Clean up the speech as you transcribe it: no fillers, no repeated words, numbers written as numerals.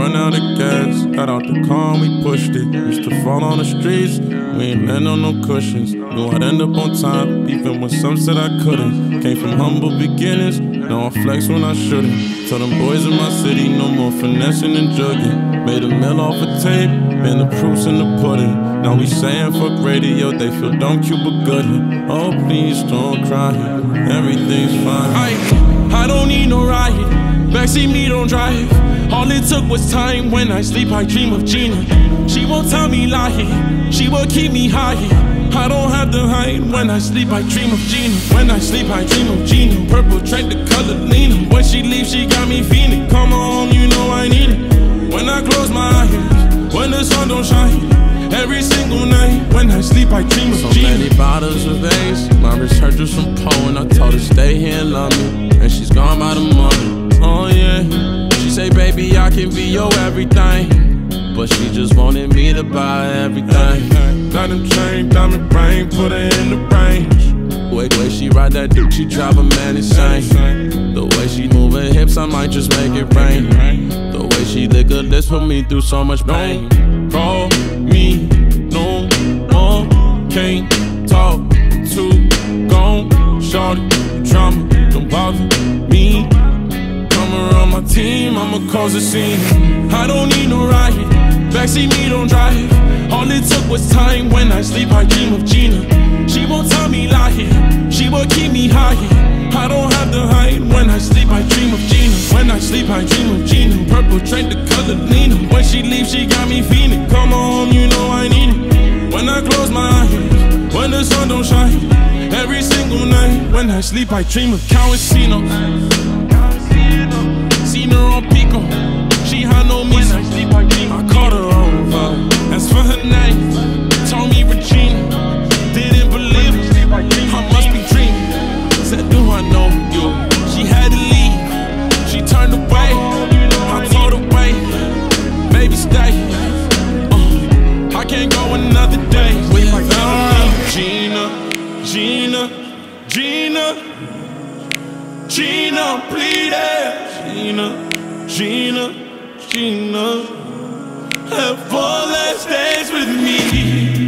run out of gas. Got out the car and we pushed it. Used to fall on the streets, we ain't land on no cushions. Knew I'd end up on time, even when some said I couldn't. Came from humble beginnings, now I flex when I shouldn't. Tell them boys in my city, no more finessing and jugging. Made a meal off a tape, man, the proof's in the pudding. Now we saying fuck radio, they feel dumb, cute but good. Oh please don't cry, everything's fine. I don't need no ride, backseat me don't drive. All it took was time. When I sleep I dream of Gina. She won't tell me lie, she will keep me high. I don't have to hide. When I sleep I dream of Gina. When I sleep I dream of Gina. Purple train, the color Lena. When she leaves she got me feeling. Come on, you know I need it. When I close my eyes, when the sun don't shine, every single night. When I sleep I dream of Gina. So many bottles of Ace, my research was from Poe, and I told her stay here and love me, and she's gone by the money. Oh yeah, she say baby I can be your everything, but she just wanted me to buy everything. Diamond chain, diamond ring, put her in the range. Way she ride that dude, she drive a man insane. The way she move her hips, I might just make it rain. The way she lick her lips put me through so much pain. Don't call me no more, can't talk too gone. Shorty, drama, don't bother me. Come around my team, I'ma cause a scene. I don't need no ride, backseat me don't drive. All it took was time. When I sleep I dream of Gina. She won't tell me lie, she will keep me high. I don't have to hide. When I sleep I dream of Gina. When I sleep I dream of Gina. Purple train, the color Lena. When she leaves she got me feeling. Come on, you know I need it. When I close my eyes, when the sun don't shine, every single night. When I sleep I dream of Cowicino. Seen her on Pico, she had no meaning. I called her over, asked for her name, told me Regina. Didn't believe it, I must be dreaming. Said do I know you? She had to leave, she turned away. I told her wait, baby stay. I can't go another day without Gina, Gina, Gina, Gina, please, Gina, Gina, Gina. Have 4 last days with me.